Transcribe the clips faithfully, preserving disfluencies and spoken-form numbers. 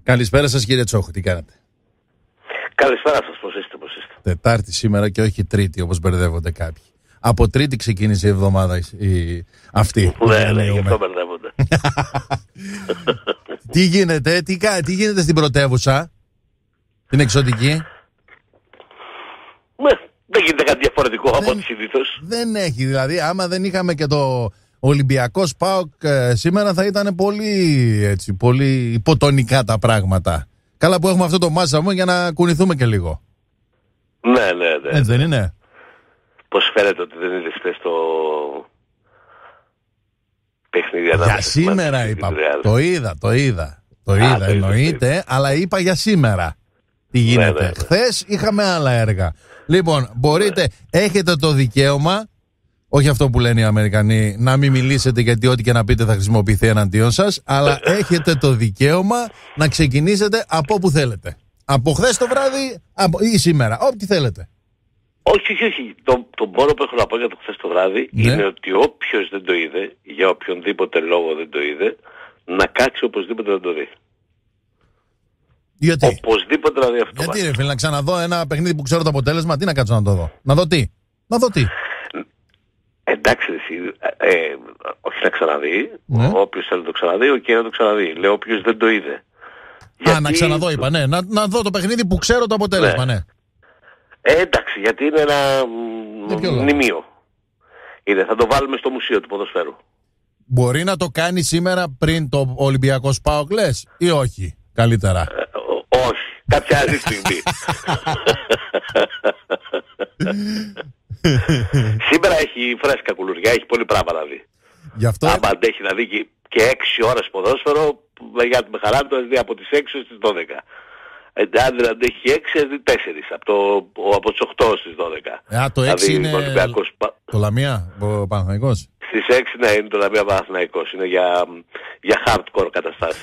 Καλησπέρα σας κύριε Τσόχου, τι κάνετε? Καλησπέρα σας, πώς είστε, πώς είστε? Τετάρτη σήμερα και όχι Τρίτη όπως μπερδεύονται κάποιοι. Από Τρίτη ξεκίνησε η εβδομάδα η... αυτή. Ναι, ναι, γι' αυτό μπερδεύονται. Τι γίνεται, τι, τι γίνεται στην πρωτεύουσα, την εξωτική? Ναι, δεν γίνεται κάτι διαφορετικό δεν, από ό,τι συνήθως. Δεν έχει, δηλαδή άμα δεν είχαμε και το Ολυμπιακός ΠΑΟΚ ε, σήμερα θα ήταν πολύ, έτσι, πολύ υποτονικά τα πράγματα. Καλά που έχουμε αυτό το μάτσα μου για να κουνηθούμε και λίγο. Ναι, ναι, ναι. Έτσι δεν είναι? Πώς φαίνεται ότι δεν είδες χθες το παιχνίδι Για ανάμεσα σήμερα στη είπα. Real? Το είδα, το είδα. Το είδα, το εννοείται, είδα. αλλά είπα για σήμερα. Τι γίνεται. Ναι, ναι, ναι. Χθες είχαμε άλλα έργα. Λοιπόν, μπορείτε, ναι. έχετε το δικαίωμα, όχι αυτό που λένε οι Αμερικανοί, να μην μιλήσετε γιατί ό,τι και να πείτε θα χρησιμοποιηθεί εναντίον σας, αλλά έχετε το δικαίωμα να ξεκινήσετε από όπου θέλετε. Από χθες το βράδυ από, ή σήμερα, ό,τι θέλετε. Όχι, όχι, όχι. Το, το μόνο που έχω να πω για το χθες το βράδυ Ναι. είναι ότι όποιος δεν το είδε, για οποιονδήποτε λόγο δεν το είδε, να κάτσει οπωσδήποτε να το δει. Γιατί? Οπωσδήποτε να δει αυτό. Γιατί ρε φίλε, να ξαναδώ ένα παιχνίδι που ξέρω το αποτέλεσμα, τι να κάτσω να το δω? Να δω τι? Να δω τι? Εντάξει, εσύ, ε, ε, όχι να ξαναδεί. Ναι. Όποιος θέλει να το ξαναδεί, οκ, να το ξαναδεί. Λέω όποιος δεν το είδε. Α, Γιατί... να ξαναδώ είπα, ναι. Να, να δω το παιχνίδι που ξέρω το αποτέλεσμα, ναι. ναι. Ε, εντάξει, γιατί είναι ένα ποιο λόγο? μνημείο. Είναι, θα το βάλουμε στο μουσείο του ποδοσφαίρου. Μπορεί να το κάνει σήμερα πριν το Ολυμπιακός ΠΑΟΚ, λες, ή όχι? Καλύτερα. Ε, ό, όχι, κάποια άλλη στιγμή. Σήμερα έχει φρέσκα κουλουριά, έχει πολύ πράγμα να δει. Γι' αυτό... Αν αντέχει να δει και, και έξι ώρες ποδόσφαιρο, για τη χαρά του, δει από τις έξι στις δώδεκα. Αν δεν αντέχει έξι, δει τέσσερα. Από, το, από τις οκτώ στις δώδεκα. Α, το έξι είναι Ολυμπιακός... το Λαμία, ο Παναθηναϊκός. Στις έξι ναι, είναι το Λαμία Παναθηναϊκός. Είναι για, για hardcore καταστάσεις.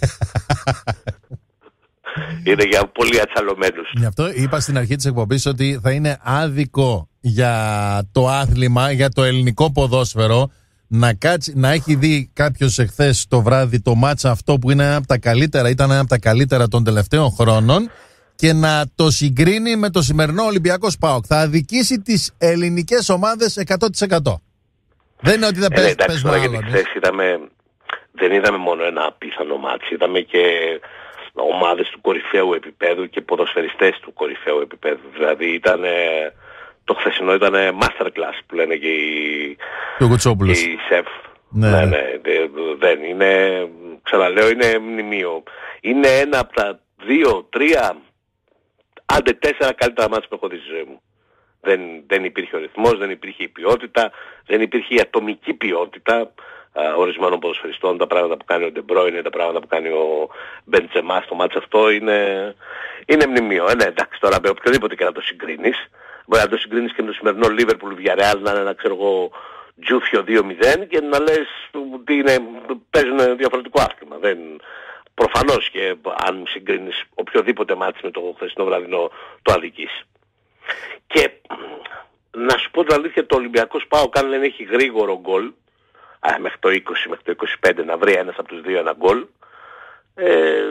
Είναι για πολύ ατσαλωμένους. Γι' αυτό είπα στην αρχή της εκπομπής ότι θα είναι άδικο για το άθλημα, για το ελληνικό ποδόσφαιρο, να, κάτσει, να έχει δει κάποιος εχθές το βράδυ το μάτσα αυτό που είναι ένα από τα καλύτερα, ήταν ένα από τα καλύτερα των τελευταίων χρόνων, και να το συγκρίνει με το σημερινό Ολυμπιακός ΠΑΟΚ. Θα αδικήσει τις ελληνικές ομάδες εκατό τοις εκατό. Δεν είναι ότι δεν παίζει. Ε, εντάξει, τώρα γιατί χθες είδαμε, δεν είδαμε μόνο ένα απίθανο μάτσι, είδαμε και ομάδες του κορυφαίου επίπεδου και ποδοσφαιριστές του κορυφαίου επίπεδου. Δηλαδή ήταν, το χθεσινό ήταν masterclass που λένε και οι, και οι σεφ. Ναι, ναι, ναι, δεν είναι, ξαναλέω, είναι μνημείο. Είναι ένα από τα δύο, τρία, άντε τέσσερα καλύτερα μάτς που έχω δει στη ζωή μου. Δεν, δεν υπήρχε ο ρυθμός, δεν υπήρχε η ποιότητα, δεν υπήρχε η ατομική ποιότητα Uh, ορισμένων ποδοσφαιριστών, τα πράγματα που κάνει ο Ντεμπρόινε, τα πράγματα που κάνει ο Μπεντζεμά στο μάτς αυτό είναι, είναι μνημείο. Ε, ναι, εντάξει, τώρα με οποιοδήποτε και να το συγκρίνεις, μπορεί να το συγκρίνεις και με το σημερινό Liverpool Villarreal να είναι ένα, ξέρω εγώ, τζούφιο δύο μηδέν και να λες ότι είναι, παίζουν διαφορετικό άθλημα. Δεν, προφανώς και αν συγκρίνεις οποιοδήποτε μάτς με το χθεσινό βραδινό το αδικείς. Και να σου πω την αλήθεια, το Ολυμπιακός ΠΑΟΚ αν δεν έχει γρήγορο γκολ, Α, μέχρι το είκοσι, μέχρι το είκοσι πέντε να βρει ένας από τους δύο ένα γκολ, ε,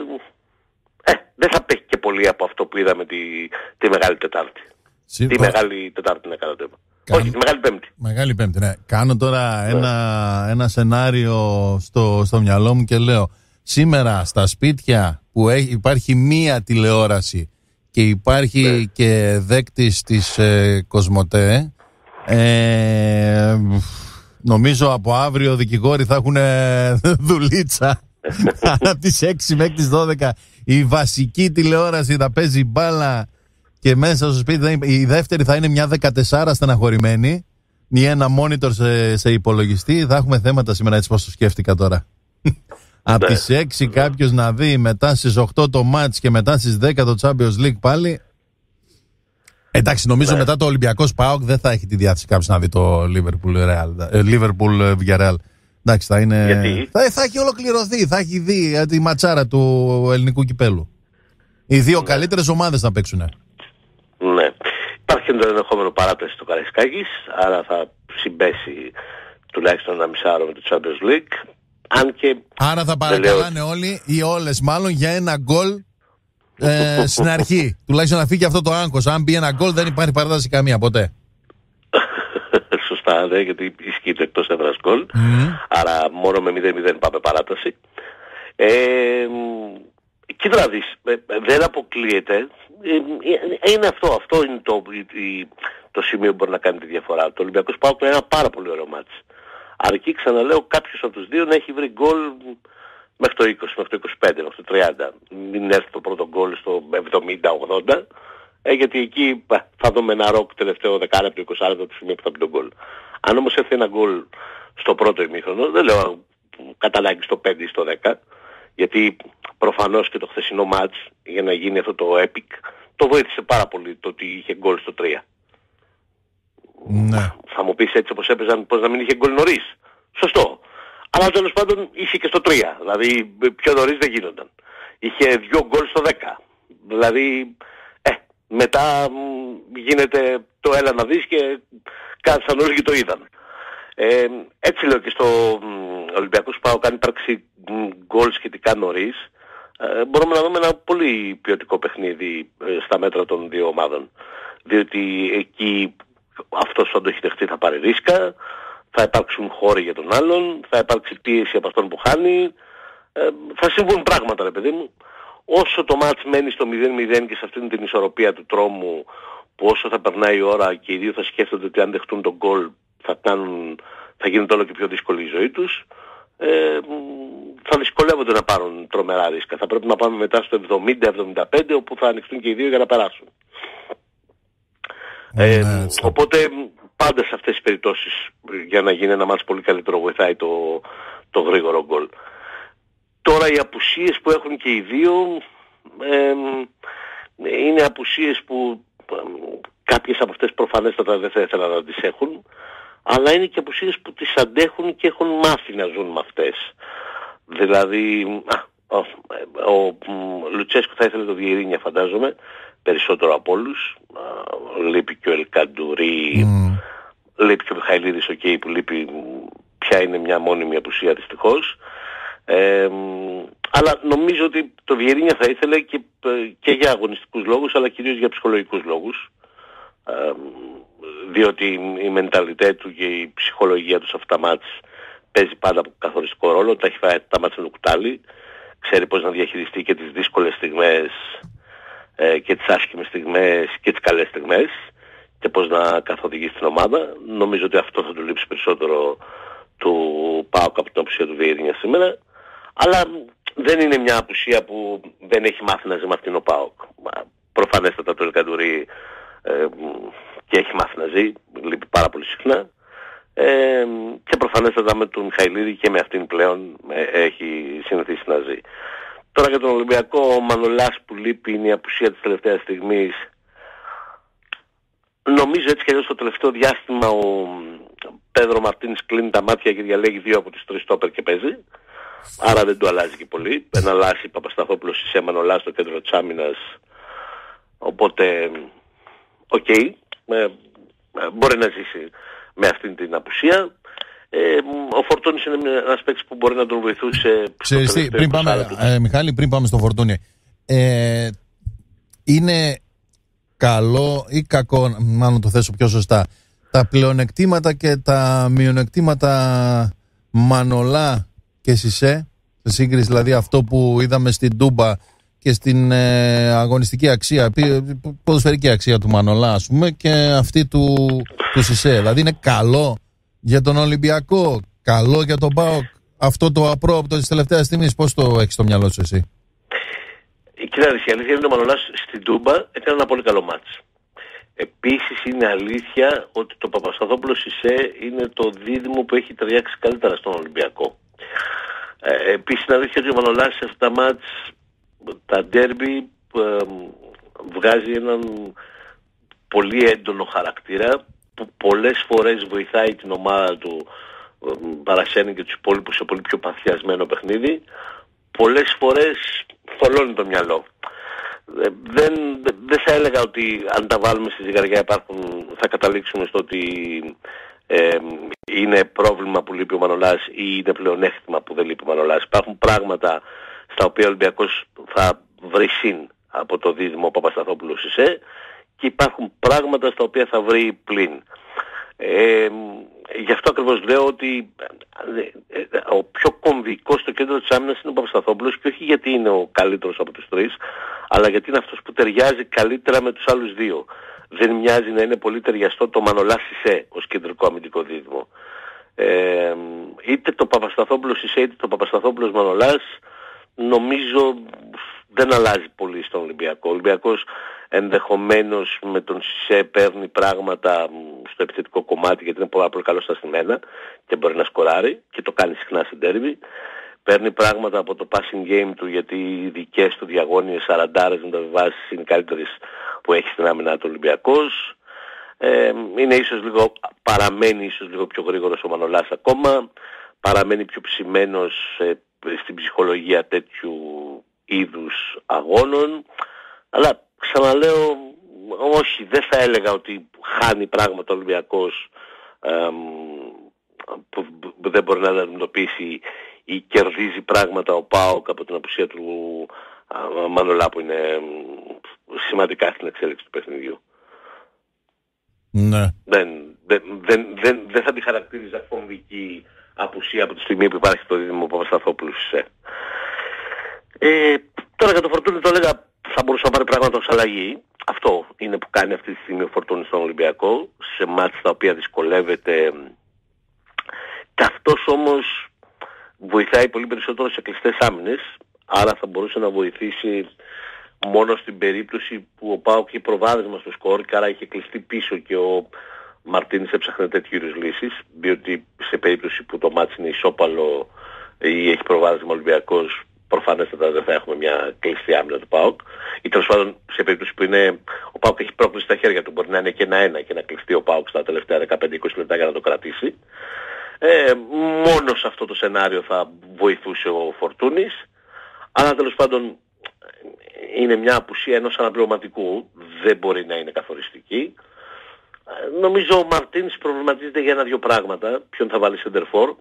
ε, δεν θα παίξει και πολύ από αυτό που είδαμε τη, τη Μεγάλη Τετάρτη. Σύ, τη Μεγάλη Τετάρτη να κάνω θέμα. Κάνω... Όχι, τη Μεγάλη Πέμπτη. Μεγάλη Πέμπτη, ναι. Κάνω τώρα ναι. ένα, ένα σενάριο στο, στο μυαλό μου και λέω, σήμερα στα σπίτια που έχει, υπάρχει μία τηλεόραση και υπάρχει ναι. και δέκτης της ε, Κοσμοτέ, ε, νομίζω από αύριο δικηγόροι θα έχουν δουλίτσα. Από τις έξι μέχρι τις δώδεκα η βασική τηλεόραση θα παίζει μπάλα και μέσα στο σπίτι η δεύτερη θα είναι μια δεκατέσσερα στεναχωρημένη ή ένα monitor σε, σε υπολογιστή. Θα έχουμε θέματα σήμερα, έτσι πως το σκέφτηκα τώρα. Από τις έξι κάποιος να δει, μετά στις οκτώ το match και μετά στις δέκα το Champions League πάλι. Εντάξει, νομίζω ναι. μετά το Ολυμπιακός ΠΑΟΚ δεν θα έχει τη διάθεση κάποιος να δει το Liverpool Real, Liverpool Villarreal. Εντάξει, θα είναι. Γιατί? Θα, θα έχει ολοκληρωθεί, θα έχει δει τη ματσάρα του ελληνικού κυπέλου. Οι δύο ναι. καλύτερες ομάδες θα παίξουν. Ναι. Υπάρχει το ενδεχόμενο παράταση του Καραϊσκάκης, άρα θα συμπέσει τουλάχιστον ένα μισάωρο με το Champions League. Αν και άρα θα παρακαλάνε λέω... όλοι ή όλες μάλλον για ένα γκολ ε, στην αρχή. Τουλάχιστον να φύγει αυτό το άγχος. Αν μπει ένα γκολ δεν υπάρχει παράταση καμία ποτέ. Σωστά, ναι, γιατί ισχύει το εκτός έδρας γκολ. Mm. Άρα μόνο με μηδέν μηδέν πάμε παράταση. Ε, κοίτα να δεις, δεν αποκλείεται. Είναι αυτό, αυτό είναι το, το σημείο που μπορεί να κάνει τη διαφορά. Το Ολυμπιακός ΠΑΟΚ είναι ένα πάρα πολύ ωραίο μάτς. Αρκεί, ξαναλέω, κάποιος από τους δύο να έχει βρει γκολ μέχρι το είκοσι, μέχρι το είκοσι πέντε, μέχρι το τριάντα. Μην έρθει το πρώτο γκολ στο εβδομήντα ογδόντα, ε, γιατί εκεί θα δούμε ένα ροκ τελευταίο δεκάλεπτο, είκοσι λεπτό το σημείο που θα πει τον γκολ. Αν όμως έρθει ένα γκολ στο πρώτο ημίχρονο, δεν λέω κατά ανάγκη στο πέντε ή στο δέκα, γιατί προφανώς και το χθεσινό μάτς για να γίνει αυτό το epic το βοήθησε πάρα πολύ το ότι είχε γκολ στο τρία. Ναι. Θα μου πεις έτσι όπως έπαιζαν, πώς να μην είχε γκολ νωρίς. Σωστό. Αλλά τέλος πάντων είχε και στο τρία. Δηλαδή πιο νωρίς δεν γίνονταν. Είχε δύο γκολ στο δέκα. Δηλαδή ε, μετά μ, γίνεται το έλα να δεις και κάτσαν όλοι και το είδαν. Ε, έτσι λέω και στο Ολυμπιακός ΠΑΟΚ, αν υπάρξει γκολ σχετικά νωρίς, ε, μπορούμε να δούμε ένα πολύ ποιοτικό παιχνίδι ε, στα μέτρα των δύο ομάδων. Διότι εκεί αυτός που αντοχητευτεί θα πάρει ρίσκα, θα υπάρξουν χώροι για τον άλλον, θα υπάρξει πίεση από αυτόν που χάνει, ε, θα συμβούν πράγματα ρε παιδί μου. Όσο το μάτς μένει στο μηδέν μηδέν και σε αυτήν την ισορροπία του τρόμου, που όσο θα περνάει η ώρα και οι δύο θα σκέφτονται ότι αν δεχτούν τον γκολ θα, κάνουν, θα γίνεται όλο και πιο δύσκολη η ζωή τους, ε, θα δυσκολεύονται να πάρουν τρομερά ρίσκα. Θα πρέπει να πάμε μετά στο εβδομήντα εβδομήντα πέντε όπου θα ανοιχτούν και οι δύο για να περάσουν. Ε, ναι, οπότε πάντα σε αυτές τις περιπτώσεις για να γίνει ένα μάτς πολύ καλύτερο βοηθάει το, το γρήγορο γκολ. Τώρα οι απουσίες που έχουν και οι δύο ε, είναι απουσίες που ε, κάποιες από αυτές προφανέστατα δεν θα ήθελα να τις έχουν, αλλά είναι και απουσίες που τις αντέχουν και έχουν μάθει να ζουν με αυτές. Δηλαδή α, ο, ο, ο Λουτσέσκο θα ήθελε το Βιερίνια φαντάζομαι περισσότερο από όλους. Λείπει και ο Ελκαντουρί, mm. λείπει και ο Μιχαηλίδης, ο okay, που λείπει πια είναι μια μόνιμη απουσία δυστυχώς. Ε, αλλά νομίζω ότι το Βιερίνια θα ήθελε και, και για αγωνιστικούς λόγους αλλά κυρίως για ψυχολογικούς λόγους. Ε, διότι η μενταλιτέ του και η ψυχολογία του σε αυτά τα μάτς παίζει πάντα καθοριστικό ρόλο. Τα έχει φάει τα μάτς με το κουτάλι, ξέρει πώς να διαχειριστεί και τις δύσκολες στιγμές ε, και τις άσχημες στιγμές και τις καλές στιγμές και πώς να καθοδηγήσει την ομάδα. Νομίζω ότι αυτό θα του λείψει περισσότερο του ΠΑΟΚ από την απουσία του Βιερίνια σήμερα, αλλά δεν είναι μια απουσία που δεν έχει μάθει να ζει με αυτήν ο ΠΑΟΚ. Προφανέστατα το Ελκαντουρί ε, και έχει μάθει να ζει, λείπει πάρα πολύ συχνά, ε, και προφανέστατα με τον Μιχαηλίδη και με αυτήν πλέον ε, έχει συνηθίσει να ζει. Τώρα για τον Ολυμπιακό, ο Μανολάς που λείπει είναι η απουσία της τελευταίας στιγμής. Νομίζω έτσι και αλλιώς στο τελευταίο διάστημα ο Πέδρο Μαρτίνς κλείνει τα μάτια και διαλέγει δύο από τις τρεις στόπερ και παίζει. Άρα δεν του αλλάζει και πολύ. Ένα Λάση Παπασταθόπουλος σε Μανολά στο κέντρο της άμυνας. Οπότε, οκ, okay, ε, μπορεί να ζήσει με αυτήν την απουσία. Ε, ο Φορτούνης είναι ένας παίκτης που μπορεί να τον βοηθούσε. Ξέρεις τι, πριν πάμε, ε, Μιχάλη, πριν πάμε στο Φορτούνη, ε, είναι καλό ή κακό, μάλλον το θέσω πιο σωστά, τα πλεονεκτήματα και τα μειονεκτήματα Μανολά και Σισέ, σε σύγκριση δηλαδή αυτό που είδαμε στην Τούμπα και στην ε, αγωνιστική αξία, ποδοσφαιρική αξία του Μανολά ας πούμε, και αυτή του, του Σισέ. Δηλαδή είναι καλό για τον Ολυμπιακό, καλό για τον ΠΑΟΚ αυτό το απρόοπτο της τελευταίας στιγμής. Πώς το έχεις στο μυαλό σου εσύ? Κοιτάξτε, η αλήθεια είναι ότι ο Μανολάς στην Τούμπα έκανε ένα πολύ καλό μάτς. Επίσης είναι αλήθεια ότι το Παπασταθόπουλο Σισέ είναι το δίδυμο που έχει ταιριάξει καλύτερα στον Ολυμπιακό. Ε, επίσης είναι αλήθεια ότι ο Μανολάς σε αυτά τα μάτς, τα ντέρμπι, ε, βγάζει έναν πολύ έντονο χαρακτήρα που πολλές φορές βοηθάει την ομάδα του, ε, παρασένει και τους υπόλοιπους σε πολύ πιο παθιασμένο παιχνίδι. Πολλές φορές θολώνει το μυαλό. Δεν, δεν θα έλεγα ότι αν τα βάλουμε στη ζυγαριά υπάρχουν, θα καταλήξουμε στο ότι ε, είναι πρόβλημα που λείπει ο Μανολάς ή είναι πλεονέκτημα που δεν λείπει ο Μανολάς. Υπάρχουν πράγματα στα οποία ο Ολυμπιακός θα βρει συν από το δίδυμο Παπασταθόπουλος Σισέ και υπάρχουν πράγματα στα οποία θα βρει πλην. Ε, γι' αυτό ακριβώς λέω ότι ο πιο κομβικός στο κέντρο της άμυνας είναι ο Παπασταθόπουλος, και όχι γιατί είναι ο καλύτερος από τους τρεις, αλλά γιατί είναι αυτός που ταιριάζει καλύτερα με τους άλλους δύο. Δεν μοιάζει να είναι πολύ ταιριαστό το Μανολάς Σισέ ως κεντρικό αμυντικό δίδυμο. Ε, είτε το Παπασταθόπουλος Σισέ είτε το Παπασταθόπουλος Μανολάς νομίζω δεν αλλάζει πολύ στον Ολυμπιακό. Ο Ολυμπιακός ενδεχομένως με τον Σισέ παίρνει πράγματα στο επιθετικό κομμάτι, γιατί είναι πολύ, πολύ καλό στα στημένα και μπορεί να σκοράρει και το κάνει συχνά στην ντέρμπι. Παίρνει πράγματα από το passing game του, γιατί οι δικές του διαγώνιες σαραντάρες μεταβιβάσεις είναι καλύτερες που έχει στην άμυνα του Ολυμπιακός. Ε, είναι ίσως λίγο, παραμένει ίσως λίγο πιο γρήγορος ο Μανολάς ακόμα, παραμένει πιο ψημένος ε, στην ψυχολογία τέτοιου είδους αγώνων, αλλά ξαναλέω, όχι, δεν θα έλεγα ότι χάνει πράγματα ο Ολυμπιακός ε, που δεν μπορεί να αντιμετωπίσει ή κερδίζει πράγματα ο ΠΑΟΚ από την απουσία του α, Μανολά, που είναι σημαντικά στην εξέλιξη του παιχνιδιού. Ναι. Δεν, δεν, δεν, δεν, δεν θα τη χαρακτήριζα κομβική απουσία από τη στιγμή που υπάρχει το δίδυμο Παπασταθόπουλου Σισέ. Ε, τώρα για το Φορτούνι το έλεγα, θα μπορούσε να πάρει πράγματα ως αλλαγή. Αυτό είναι που κάνει αυτή τη στιγμή ο Φορτούνι στον Ολυμπιακό, σε μάτς τα οποία δυσκολεύεται. Και αυτός όμως βοηθάει πολύ περισσότερο σε κλειστές άμυνες, άρα θα μπορούσε να βοηθήσει μόνο στην περίπτωση που ο ΠΑΟΚ είχε προβάδισμα στο σκορ και άρα είχε κλειστεί πίσω και ο Μαρτίνης έψαχνε τέτοιου είδους λύσεις, διότι σε περίπτωση που το μάτς είναι ισόπαλο ή έχει προβάδισμα ο Ολυμπιακός, προφανέστατα δεν θα έχουμε μια κλειστή άμυνα του ΠΑΟΚ, ή τέλος πάντων σε περίπτωση που είναι, ο ΠΑΟΚ έχει πρόκληση στα χέρια του, μπορεί να είναι και ένα-ένα και να κλειστεί ο ΠΑΟΚ στα τελευταία δεκαπέντε είκοσι λεπτά για να το κρατήσει. Ε, μόνο σε αυτό το σενάριο θα βοηθούσε ο Φορτούνης, αλλά τέλος πάντων είναι μια απουσία ενός αναπληρωματικού, δεν μπορεί να είναι καθοριστική. Ε, νομίζω ο Μαρτίνς προβληματίζεται για ένα-δυο πράγματα, ποιον θα βάλει σεντερφόρ.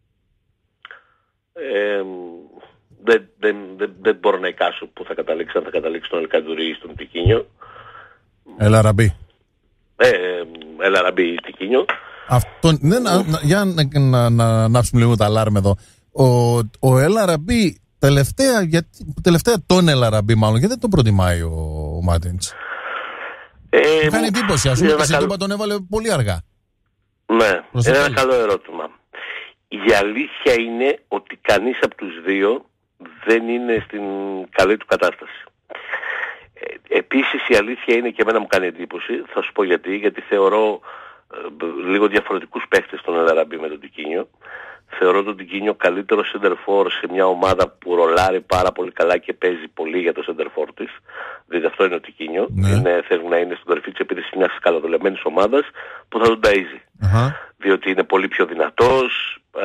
Ε, δεν, δεν, δεν, δεν μπορώ να εικάσω που θα καταλήξει, αν θα καταλήξει στον Ελκαντουρί ή στον Τικίνιο. Ελαραμπή. Ε, Ελαραμπή ή Τικίνιο. Αυτό, ναι, να, να, για να, να, να ανάψουμε λίγο τα αλάρμ εδώ. Ο, ο Ελαραμπή τελευταία, γιατί, τελευταία τον Ελαραμπή μάλλον, γιατί δεν τον προτιμάει ο, ο Μάρτινς. Ε, Μου κάνει εντύπωση, ας πούμε, και καλ... τον έβαλε πολύ αργά. Ναι, είναι ένα καλό ερώτημα. Η αλήθεια είναι ότι κανείς από τους δύο δεν είναι στην καλή του κατάσταση. Ε, επίσης η αλήθεια είναι, και εμένα μου κάνει εντύπωση, θα σου πω γιατί, γιατί θεωρώ ε, λίγο διαφορετικούς παίχτες τον Ελαραμπή με τον Τικίνιο. Θεωρώ τον Τικίνιο καλύτερο center-for σε μια ομάδα που ρολάρει πάρα πολύ καλά και παίζει πολύ για το center-for της. Δηλαδή αυτό είναι ο Τικίνιο. Ναι. Είναι, θέλει να είναι στην κορυφή της επίθεσης μιας καλοδουλεμένης ομάδας που θα τον ταΐζει. Uh-huh. Διότι είναι πολύ πιο δυνατός, ε,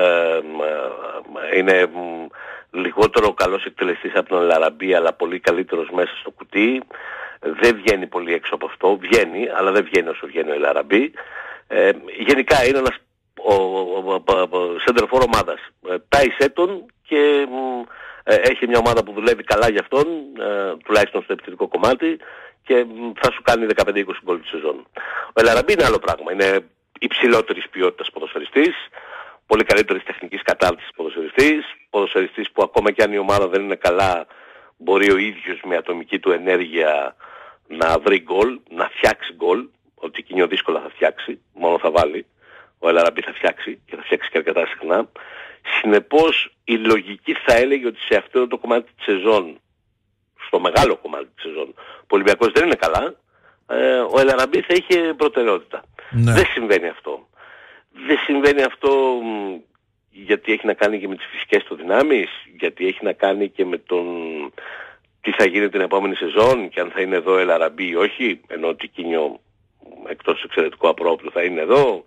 ε, είναι ε, λιγότερο καλός εκτελεστής από τον Ελαραμπή, αλλά πολύ καλύτερος μέσα στο κουτί. Δεν βγαίνει πολύ έξω από αυτό. Βγαίνει, αλλά δεν βγαίνει όσο βγαίνει ο Ελαραμπή. Ε, γενικά είναι ένας center for ομάδας. Τάισέ τον και ε, έχει μια ομάδα που δουλεύει καλά για αυτόν, ε, τουλάχιστον στο επιθετικό κομμάτι, και θα σου κάνει δεκαπέντε είκοσι γκολ τη σεζόν. Ο Ελαραμπή είναι άλλο πράγμα. Είναι υψηλότερης ποιότητας ποδοσφαιριστής, πολύ καλύτερης τεχνικής κατάρτισης ποδοσφαιριστής, ποδοσφαιριστής που ακόμα και αν η ομάδα δεν είναι καλά, μπορεί ο ίδιος με ατομική του ενέργεια να βρει γκολ, να φτιάξει γκολ. Ο Τικίνιο δύσκολα θα φτιάξει, μόνο θα βάλει. Ο Ελαραμπή θα φτιάξει και θα φτιάξει και αρκετά συχνά. Συνεπώς η λογική θα έλεγε ότι σε αυτό το κομμάτι της σεζόν, στο μεγάλο κομμάτι της σεζόν, που ο Ολυμπιακός δεν είναι καλά, ε, ο Ελαραμπή θα είχε προτεραιότητα. Ναι. Δεν συμβαίνει αυτό. Δεν συμβαίνει αυτό μ, γιατί έχει να κάνει και με τις φυσικές του δυνάμεις, γιατί έχει να κάνει και με τον τι θα γίνει την επόμενη σεζόν και αν θα είναι εδώ ο Ελαραμπή ή όχι, ενώ ο Τικίνιο εκτός εξαιρετικού απρόπτου θα είναι εδώ.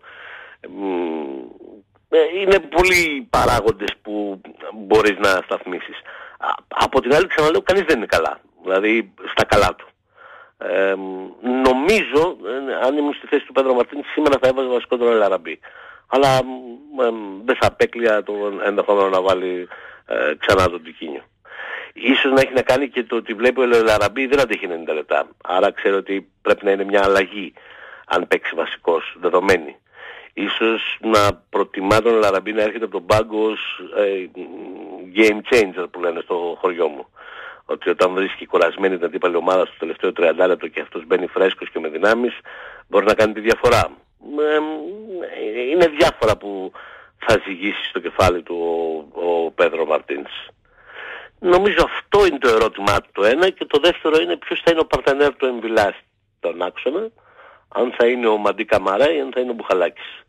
Είναι πολλοί παράγοντες που μπορείς να σταθμίσεις. Από την άλλη, ξαναλέω, κανείς δεν είναι καλά. Δηλαδή στα καλά του. Ε, νομίζω, ε, αν ήμουν στη θέση του Πέδρο Μαρτίνς, σήμερα θα έβαζε βασικό τον Ελαραμπή. Αλλά ε, δεν θα απέκλεια το ενδεχόμενο να βάλει ε, ξανά τον Τικίνιο. Ίσως να έχει να κάνει και το ότι βλέπει ο Ελαραμπή δεν αντέχει ενενήντα λεπτά. Άρα ξέρω ότι πρέπει να είναι μια αλλαγή αν παίξει βασικός, δεδομένη. Ίσως να προτιμά τον Ελαραμπή να έρχεται από τον πάγκο ως ε, game changer που λένε στο χωριό μου. Ότι όταν βρίσκει κουρασμένη την αντίπαλη ομάδα στο τελευταίο τριάντα λεπτό και αυτός μπαίνει φρέσκος και με δυνάμεις, μπορεί να κάνει τη διαφορά. Ε, είναι διάφορα που θα ζυγίσει στο κεφάλι του ο, ο Πέδρο Μαρτίνς. Νομίζω αυτό είναι το ερώτημά του το ένα, και το δεύτερο είναι ποιος θα είναι ο παρτενέρ του Εμβιλά στον άξονα, αν θα είναι ο Μαντί Καμαρά ή αν θα είναι ο Μπουχαλάκης.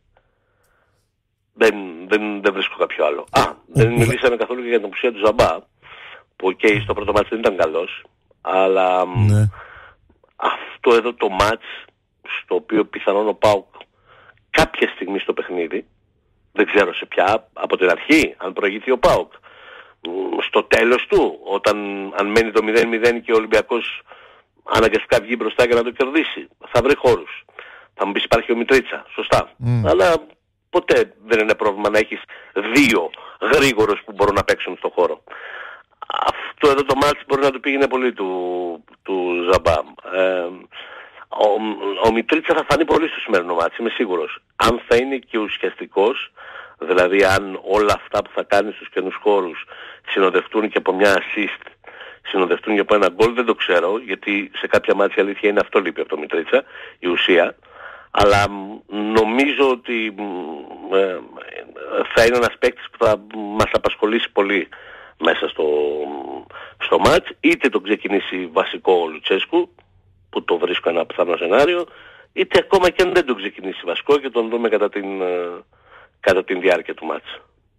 Δεν, δεν, δεν βρίσκω κάποιο άλλο. Α, δεν μιλήσαμε καθόλου και για την απουσία του Ζαμπά, που οκ, okay, στο πρώτο μάτς δεν ήταν καλός, αλλά ναι. Αυτό εδώ το μάτς, στο οποίο πιθανόν ο ΠΑΟΚ κάποια στιγμή στο παιχνίδι, δεν ξέρω σε ποια, από την αρχή, αν προηγηθεί ο ΠΑΟΚ, στο τέλος του, όταν αν μένει το μηδέν μηδέν και ο Ολυμπιακός αναγκαστικά βγει μπροστά για να το κερδίσει, θα βρει χώρους. Θα μου πεις υπάρχει ο Μιτρίτσα, σωστά. Mm. Αλλά ποτέ δεν είναι πρόβλημα να έχεις δύο γρήγορους που μπορούν να παίξουν στον χώρο. Αυτό εδώ το μάτς μπορεί να του πήγαινε πολύ του, του Ζαμπά. Ε, ο, ο Μιτρίτσα θα φανεί πολύ στο σημερινό μάτς, είμαι σίγουρος. Αν θα είναι και ουσιαστικός, δηλαδή αν όλα αυτά που θα κάνει στους καινούς χώρους συνοδευτούν και από μια assist, συνοδευτούν και από ένα γκολ, δεν το ξέρω, γιατί σε κάποια μάτια η αλήθεια είναι αυτό λείπει από το Μιτρίτσα, η ουσία. Αλλά νομίζω ότι ε, θα είναι ένας παίκτης που θα μας απασχολήσει πολύ μέσα στο, στο μάτς, είτε τον ξεκινήσει βασικό ο Λουτσέσκου, που το βρίσκω ένα πιθανό σενάριο, είτε ακόμα και αν δεν τον ξεκινήσει βασικό και τον δούμε κατά την, κατά την διάρκεια του μάτς.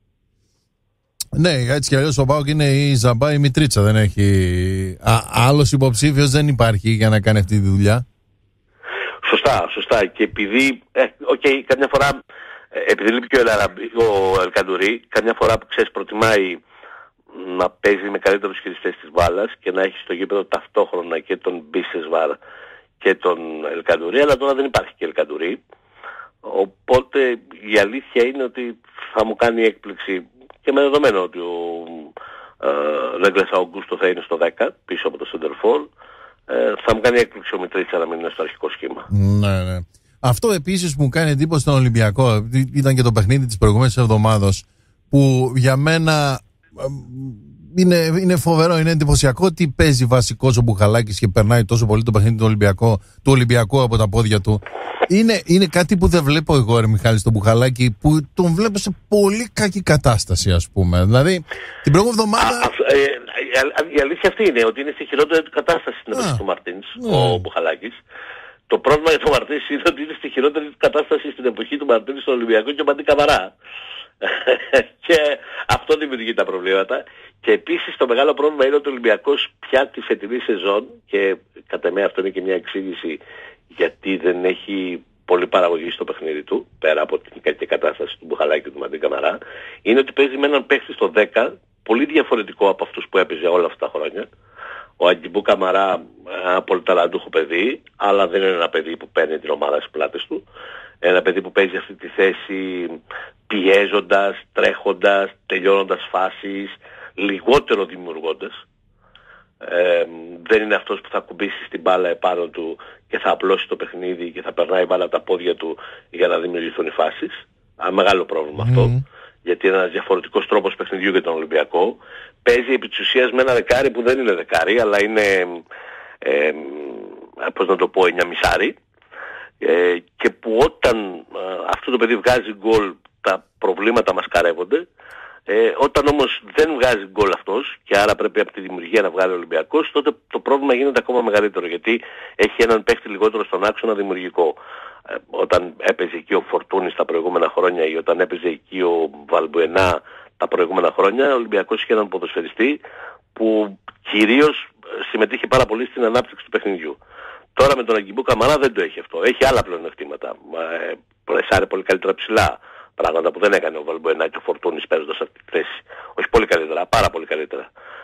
Ναι, έτσι κι αλλιώς ο ΠΑΟΚ είναι η Ζαμπά, η Μιτρίτσα, δεν έχει Α, άλλος υποψήφιος δεν υπάρχει για να κάνει αυτή τη δουλειά. Σωστά, σωστά, και επειδή, ε, okay, καμιά φορά, επειδή λείπει και ο, Ελαραμπή, ο Ελκαντουρί, καμιά φορά που ξέρεις προτιμάει να παίζει με καλύτερους χειριστές της μπάλας και να έχει στο γήπεδο ταυτόχρονα και τον Μπίσεσβαρ και τον Ελκαντουρί, αλλά τώρα δεν υπάρχει και Ελκαντουρί, οπότε η αλήθεια είναι ότι θα μου κάνει έκπληξη, και με δεδομένο ότι ο Νέγκλες Αουγκούστο θα είναι στο δέκα πίσω από το Σεντερφόρ, ε, θα μου κάνει έκπληξη ο Μιτρίτσα να μην είναι στο αρχικό σχήμα. Ναι, ναι. Αυτό επίσης που μου κάνει εντύπωση στον Ολυμπιακό, ήταν και το παιχνίδι της προηγούμενης εβδομάδος, που για μένα είναι, είναι φοβερό, είναι εντυπωσιακό ότι παίζει βασικός ο Μπουχαλάκης και περνάει τόσο πολύ το παιχνίδι του Ολυμπιακού, του Ολυμπιακού από τα πόδια του. Είναι, είναι κάτι που δεν βλέπω εγώ, ρε Μιχάλη, στον Μπουχαλάκη, που τον βλέπω σε πολύ κακή κατάσταση, ας πούμε. Δηλαδή, την προηγούμενη εβδομάδα... Α, ε, ε, η αλήθεια αυτή είναι, ότι είναι στη χειρότερη κατάσταση στην εποχή του Μαρτίνς, ναι. Ο Μπουχαλάκης. Το πρόβλημα για τον Μαρτίνς είναι ότι είναι στη χειρότερη κατάσταση στην εποχή του Μαρτίνς στον Ολυμπιακό και ο Μαντί Καμαρά. Και αυτό δημιουργεί τα προβλήματα. Και επίσης το μεγάλο πρόβλημα είναι ότι ο Ολυμπιακός πια τη φετινή σεζόν, και κατά εμέ αυτό είναι και μια εξήγηση γιατί δεν έχει πολύ παραγωγή στο παιχνίδι του, πέρα από την κακή κατάσταση του Μπουχαλάκη και του Μαντί Καμαρά, είναι ότι παίζει με έναν παίχτη στο δέκα, πολύ διαφορετικό από αυτούς που έπαιζε όλα αυτά τα χρόνια. Ο Αγκιμπού Καμαρά, ένα πολύ ταλαντούχο παιδί, αλλά δεν είναι ένα παιδί που παίρνει την ομάδα στις πλάτες του. Ένα παιδί που παίζει αυτή τη θέση πιέζοντας, τρέχοντας, τελειώνοντας φάσεις, λιγότερο δημιουργώντας. Ε, δεν είναι αυτός που θα κουμπίσει την μπάλα επάνω του και θα απλώσει το παιχνίδι και θα περνάει η μπάλα από τα πόδια του για να δημιουργηθούν οι φάσεις. Α, μεγάλο πρόβλημα mm. αυτό, γιατί είναι ένας διαφορετικός τρόπος παιχνιδιού για τον Ολυμπιακό. Παίζει επί της ουσίας με ένα δεκάρι που δεν είναι δεκάρι, αλλά είναι, ε, πώς να το πω, εννιά μισάρι. Ε, και που όταν ε, αυτό το παιδί βγάζει γκολ, τα προβλήματα μας καρεύονται. Ε, όταν όμως δεν βγάζει γκολ αυτός, και άρα πρέπει από τη δημιουργία να βγάλει ο Ολυμπιακός, τότε το πρόβλημα γίνεται ακόμα μεγαλύτερο, γιατί έχει έναν παίχτη λιγότερο στον άξονα δημιουργικό. Ε, όταν έπαιζε εκεί ο Φορτούνης τα προηγούμενα χρόνια ή όταν έπαιζε εκεί ο Βαλμπουενά τα προηγούμενα χρόνια, ο Ολυμπιακός είχε έναν ποδοσφαιριστή που κυρίως συμμετείχε πάρα πολύ στην ανάπτυξη του παιχνιδιού. Τώρα με τον Αγκιμπού Καμαρά δεν το έχει αυτό. Έχει άλλα πλεονεκτήματα. Ε, πρεσάρει πολύ καλύτερα ψηλά. Πράγματα που δεν έκανε ο Βαλμπουενά και ο Φορτούνης παίζοντας αυτή τη θέση. Όχι πολύ καλύτερα, πάρα πολύ καλύτερα.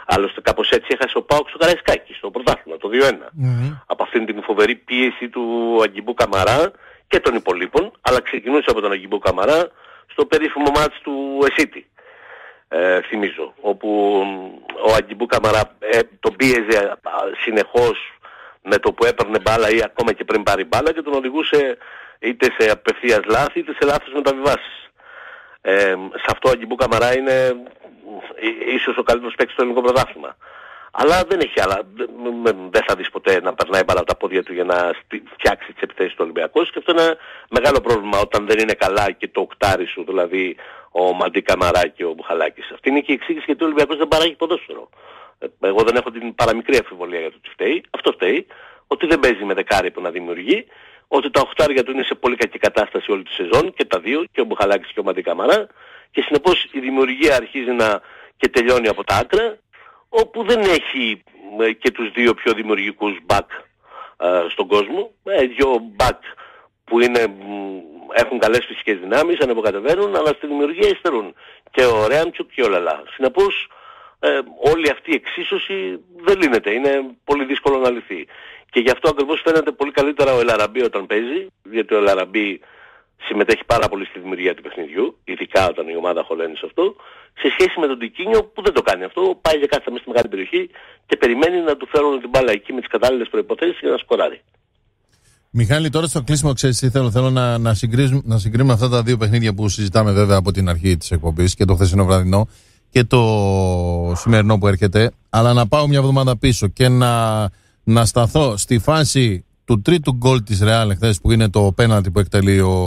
Άλλωστε κάπως έτσι έχασε ο ΠΑΟΚ στο Καραϊσκάκη, στο πρωτάθλημα, το δύο ένα. Mm-hmm. Από αυτήν την φοβερή πίεση του Αγκιμπού Καμαρά και των υπολείπων, αλλά ξεκινούσε από τον Αγκιμπού Καμαρά στο περίφημο μάτς του Εσίτη. Ε, θυμίζω, όπου ο Αγκιμπού Καμαρά ε, τον πίεζε συνεχώς με το που έπαιρνε μπάλα ή ακόμα και πριν πάρει μπάλα και τον οδηγούσε είτε σε απευθείας λάθη είτε σε λάθος μεταβιβάσεις. Ε, σε αυτό ο Αγκιμπού Καμαρά είναι ίσως ο καλύτερος παίκτης στο ελληνικό πρωτάθλημα. Αλλά δεν έχει άλλα. Δεν θα δεις ποτέ να περνάει μπάλα από τα πόδια του για να φτιάξει τις επιθέσεις του Ολυμπιακός και αυτό είναι μεγάλο πρόβλημα όταν δεν είναι καλά και το οκτάρι σου, δηλαδή ο Μαντί Καμαρά και ο Μπουχαλάκης. Αυτή είναι και η εξήγηση γιατί ο Ολυμπιακός δεν παράγει ποδόσφαιρο. Εγώ δεν έχω την παραμικρή αμφιβολία για το τι φταίει. Αυτό φταίει. Ότι δεν παίζει με δεκάρι που να δημιουργεί. Ότι τα οχτάρια του είναι σε πολύ κακή κατάσταση όλη τη σεζόν και τα δύο, και ο Μπουχαλάκης και ο Μαντί Καμαρά. Και συνεπώς η δημιουργία αρχίζει να και τελειώνει από τα άκρα, όπου δεν έχει και τους δύο πιο δημιουργικούς μπακ στον κόσμο. Ε, δύο μπακ που είναι, έχουν καλές φυσικές δυνάμεις, ανεβοκατεβαίνουν, αλλά στη δημιουργία υστερούν. Και ο Ρέαμτσουκ και ο Λαλά. Συνεπώς ε, όλη αυτή η εξίσωση δεν λύνεται. Είναι πολύ δύσκολο να λυθεί. Και γι' αυτό ακριβώς φαίνεται πολύ καλύτερα ο Ελαραμπή όταν παίζει, γιατί ο Ελαραμπή συμμετέχει πάρα πολύ στη δημιουργία του παιχνιδιού, ειδικά όταν η ομάδα χωλαίνει σε αυτό, σε σχέση με τον Τικίνιο που δεν το κάνει αυτό, πάει για κάθε μέσα στη μεγάλη περιοχή και περιμένει να του φέρουν την μπάλα εκεί με τις κατάλληλες προϋποθέσεις για να σκοράρει. Μιχάλη, τώρα στο κλείσιμο, ξέρεις τι θέλω, θέλω να, να, να συγκρίνουμε αυτά τα δύο παιχνίδια που συζητάμε βέβαια από την αρχή της εκπομπής, και το χθεσινό βραδινό και το σημερινό που έρχεται, αλλά να πάω μια εβδομάδα πίσω και να, να σταθώ στη φάση του τρίτου γκολ της Ρεάλ χθες, που είναι το πέναλτι που εκτελεί ο,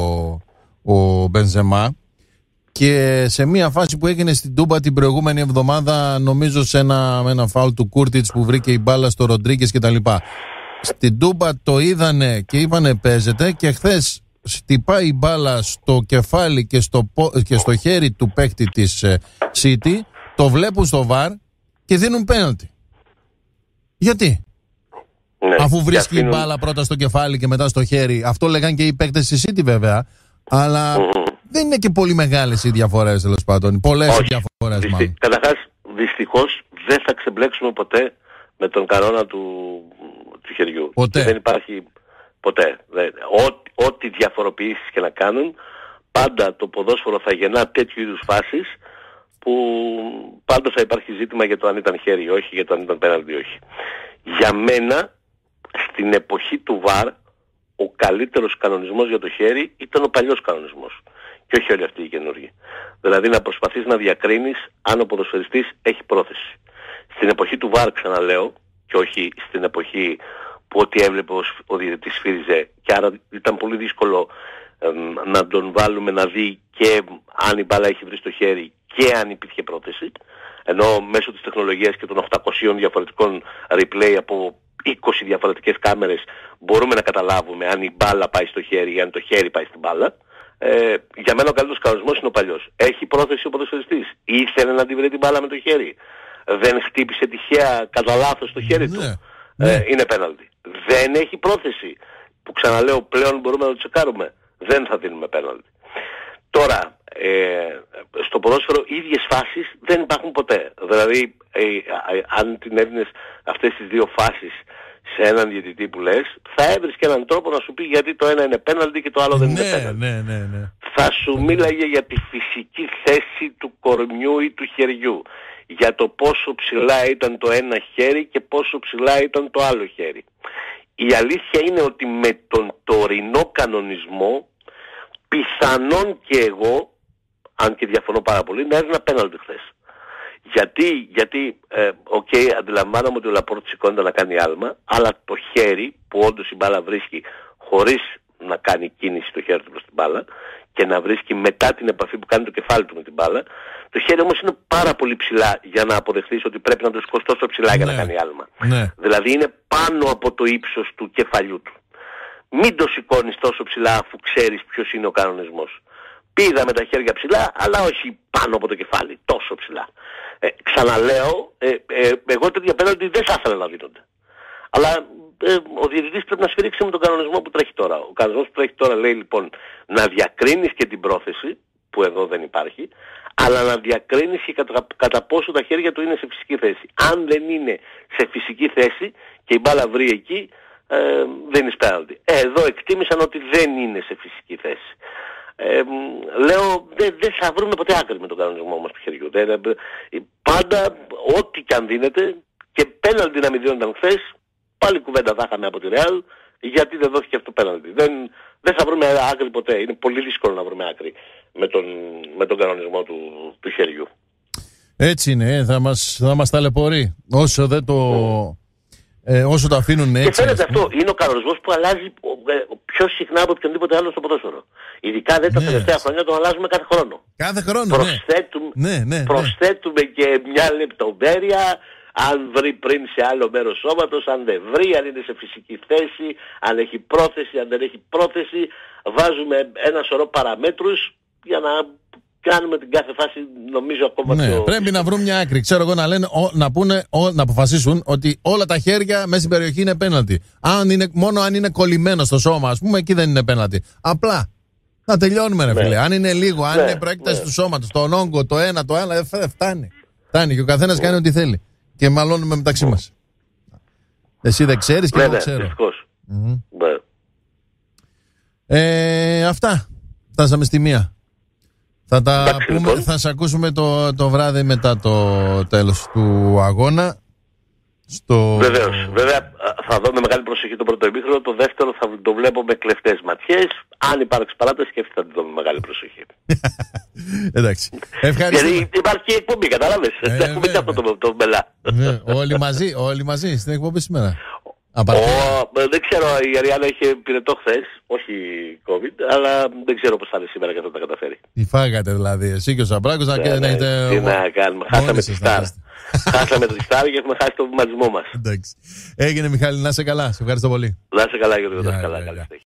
ο Μπενζεμά, και σε μια φάση που έγινε στην Τούμπα την προηγούμενη εβδομάδα, νομίζω σε ένα, ένα φάουλ του Κούρτιτς που βρήκε η μπάλα στο Ροντρίγκες κτλ. Στην Τούμπα το είδανε και είπανε παίζεται, και χθες χτυπάει η μπάλα στο κεφάλι και στο, και στο χέρι του παίκτη της City, το βλέπουν στο βαρ και δίνουν πέναλτι. Γιατί? Ναι, αφού βρίσκει η μπάλα πρώτα στο κεφάλι και μετά στο χέρι. Αυτό λέγαν και οι παίκτες της City βέβαια, αλλά mm-hmm. δεν είναι και πολύ μεγάλες οι διαφορές, τέλος πάντων. Πολλές οι διαφορές Δυστι... μάλλον. Καταρχάς, δυστυχώς δεν θα ξεμπλέξουμε ποτέ με τον κανόνα του, του χεριού. Ποτέ. Δεν υπάρχει ποτέ. Δεν... Ό, ό,τι διαφοροποιήσεις και να κάνουν, πάντα το ποδόσφαιρο θα γεννά τέτοιου είδους φάσεις που πάντα θα υπάρχει ζήτημα για το αν ήταν χέρι ή όχι, για το αν ήταν πέναλτι ή όχι. Για μένα, στην εποχή του βαρ, ο καλύτερος κανονισμός για το χέρι ήταν ο παλιός κανονισμός και όχι όλοι αυτοί οι καινούργοι. Δηλαδή να προσπαθείς να διακρίνεις αν ο ποδοσφαιριστής έχει πρόθεση. Στην εποχή του βαρ, ξαναλέω, και όχι στην εποχή που ό,τι έβλεπε ο διαιτητής σφύριζε, και άρα ήταν πολύ δύσκολο ε, να τον βάλουμε να δει και αν η μπάλα έχει βρει στο χέρι και αν υπήρχε πρόθεση, ενώ μέσω της τεχνολογίας και των οκτακοσίων διαφορετικών replay από είκοσι διαφορετικές κάμερες μπορούμε να καταλάβουμε αν η μπάλα πάει στο χέρι ή αν το χέρι πάει στην μπάλα. Ε, για μένα ο καλύτερος κανονισμός είναι ο παλιός. Έχει πρόθεση ο ποδοσφαιριστής, ήθελε να την βρει την μπάλα με το χέρι, δεν χτύπησε τυχαία κατά λάθος το χέρι ναι, του, ναι. Ε, είναι πέναλτι. Δεν έχει πρόθεση, που ξαναλέω πλέον μπορούμε να το τσεκάρουμε, δεν θα δίνουμε πέναλτι. Τώρα, ε, στο ποδόσφαιρο οι ίδιες φάσεις δεν υπάρχουν ποτέ. Δηλαδή, ε, ε, αν την έδινες αυτές τις δύο φάσεις σε έναν διαιτητή που λες, θα έβρισκε έναν τρόπο να σου πει γιατί το ένα είναι πέναλτι και το άλλο δεν ναι, είναι πέναλτι. Ναι, ναι, ναι. Θα σου μίλαγε για τη φυσική θέση του κορμιού ή του χεριού. Για το πόσο ψηλά ήταν το ένα χέρι και πόσο ψηλά ήταν το άλλο χέρι. Η αλήθεια είναι ότι με τον τωρινό κανονισμό πιθανόν και εγώ, αν και διαφωνώ πάρα πολύ, να έδινα πέναλτι χθες. Γιατί, γιατί, ε, okay, αντιλαμβάνομαι ότι ο Λαπόρτ σηκώνεται να κάνει άλμα, αλλά το χέρι που όντως η μπάλα βρίσκει χωρίς να κάνει κίνηση το χέρι του προς την μπάλα και να βρίσκει μετά την επαφή που κάνει το κεφάλι του με την μπάλα, το χέρι όμως είναι πάρα πολύ ψηλά για να αποδεχθείς ότι πρέπει να το σηκώσει τόσο ψηλά, ναι, για να κάνει άλμα. Ναι. Δηλαδή είναι πάνω από το ύψος του κεφαλιού του. Μην το σηκώνεις τόσο ψηλά αφού ξέρεις ποιος είναι ο κανονισμός. Πήδα με τα χέρια ψηλά, αλλά όχι πάνω από το κεφάλι, τόσο ψηλά. Ε, ξαναλέω, ε, ε, εγώ τέτοια πέναλτι δεν θα ήθελα να δίνονται. Αλλά ε, ο διαιτητής πρέπει να σφυρίξει με τον κανονισμό που τρέχει τώρα. Ο κανονισμός που τρέχει τώρα λέει λοιπόν να διακρίνεις και την πρόθεση, που εδώ δεν υπάρχει, αλλά να διακρίνεις και κατά, κατά πόσο τα χέρια του είναι σε φυσική θέση. Αν δεν είναι σε φυσική θέση και η μπάλα βρει εκεί, ε, δεν είναι πέναλτι. Ε, εδώ εκτίμησαν ότι δεν είναι σε φυσική θέση. Ε, λέω δεν δε θα βρούμε ποτέ άκρη με τον κανονισμό μας του χεριού. Δεν, πάντα ό,τι και αν δίνεται, και πέναλτι να μην δίνονταν χθες, πάλι κουβέντα θα είχαμε από τη Ρεάλ, γιατί δεν δόθηκε αυτό το πέναλτι. Δεν, δεν θα βρούμε άκρη ποτέ. Είναι πολύ δύσκολο να βρούμε άκρη με τον, με τον κανονισμό του, του χεριού. Έτσι είναι, θα μας, θα μας ταλαιπωρεί όσο δεν το... Mm. Ε, όσο το αφήνουν έτσι. Και φαίνεται αυτό, είναι ο κανονισμός που αλλάζει πιο συχνά από οποιονδήποτε άλλο στο ποδόσφαιρο. Ειδικά δεν τα ναι. τελευταία χρόνια τον αλλάζουμε κάθε χρόνο. Κάθε χρόνο, προσθέτουμε, ναι. Ναι, ναι, προσθέτουμε ναι. και μια λεπτομέρεια, αν βρει πριν σε άλλο μέρος σώματος, αν δεν βρει, αν είναι σε φυσική θέση, αν έχει πρόθεση, αν δεν έχει πρόθεση. Βάζουμε ένα σωρό παραμέτρους για να κάνουμε την κάθε φάση, νομίζω, ακόμα ναι, πιο... Πρέπει να βρουν μια άκρη. Ξέρω εγώ να λένε, ο, να, πούνε, ο, να αποφασίσουν ότι όλα τα χέρια μέσα στην περιοχή είναι πέναλτι. Αν είναι, μόνο αν είναι κολλημένο στο σώμα, ας πούμε, εκεί δεν είναι πέναλτι. Απλά να τελειώνουμε, ρε ναι. φίλε. Αν είναι λίγο, αν ναι, είναι προέκταση ναι. του σώματος, τον όγκο, το ένα, το άλλο, ε, φτάνει. Φτάνει και ο καθένας ναι. κάνει ό,τι θέλει. Και μαλώνουμε μεταξύ ναι. μας. Εσύ δεν ξέρεις και ναι, εγώ ναι, ξέρω. Δυστυχώς. Mm-hmm. Ναι. Ε, αυτά. Φτάσαμε στη μία. Θα τα Εντάξει, πούμε, λοιπόν. θα σε ακούσουμε το, το βράδυ μετά το τέλος του αγώνα. Στο... Βεβαίως. Βέβαια θα δω με μεγάλη προσοχή το πρώτο ημίχρονο, το δεύτερο θα το βλέπω με κλεφτές ματιές. Αν υπάρξει παράταση και αυτή θα τη δω με μεγάλη προσοχή. Εντάξει. Ευχαριστώ. Γιατί υπάρχει και εκπομπή, κατάλαβες. Ε, δεν έχουμε και αυτό το, το μπελά. όλοι μαζί, όλοι μαζί στην εκπομπή σήμερα. Ο, δεν ξέρω, η Ριάλα είχε πυρετό χθες, όχι COVID, αλλά δεν ξέρω πώς θα είναι σήμερα και θα τα καταφέρει. Τι φάγατε δηλαδή, εσύ και ο Σαμπράκος να ναι, ναι, έχετε... Τι να κάνουμε, χάσαμε τη Στάρ. Χάσαμε τη Στάρ και έχουμε χάσει το βηματισμό μας. Εντάξει. Έγινε Μιχάλη, να είσαι καλά, σε ευχαριστώ πολύ. Να είσαι καλά Γιώργο, να είσαι καλά.